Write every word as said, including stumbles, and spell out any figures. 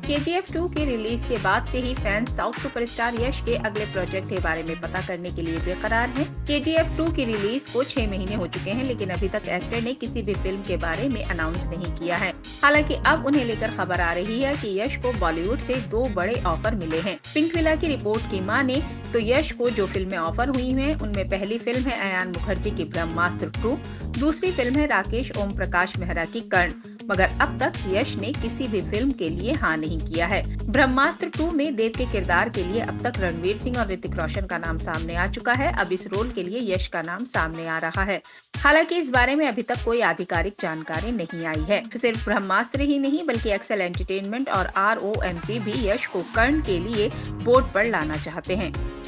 के G F two की release के बाद से ही फैंस साउथ सुपरस्टार यश के अगले प्रोजेक्ट के बारे में पता करने के लिए बेकरार हैं। के जी एफ टू की रिलीज को छह महीने हो चुके हैं, लेकिन अभी तक एक्टर ने किसी भी फिल्म के बारे में अनाउंस नहीं किया है। हालांकि अब उन्हें लेकर खबर आ रही है कि यश को बॉलीवुड से दो बड़े ऑफर मिले हैं। पिंकविला की रिपोर्ट की माने तो यश को जो फिल्में ऑफर हुई हैं, उनमें पहली फिल्म है अयान मुखर्जी की ब्रह्मास्त्र टू, दूसरी फिल्म है राकेश ओम प्रकाश मेहरा की कर्ण। मगर अब तक यश ने किसी भी फिल्म के लिए हाँ नहीं किया है। ब्रह्मास्त्र टू में देव के किरदार के लिए अब तक रणवीर सिंह और ऋतिक रोशन का नाम सामने आ चुका है। अब इस रोल के लिए यश का नाम सामने आ रहा है। हालांकि इस बारे में अभी तक कोई आधिकारिक जानकारी नहीं आई है। सिर्फ ब्रह्मास्त्र ही नहीं बल्कि एक्सेल एंटरटेनमेंट और आर ओ एम पी भी यश को कर्ण के लिए बोर्ड पर लाना चाहते हैं।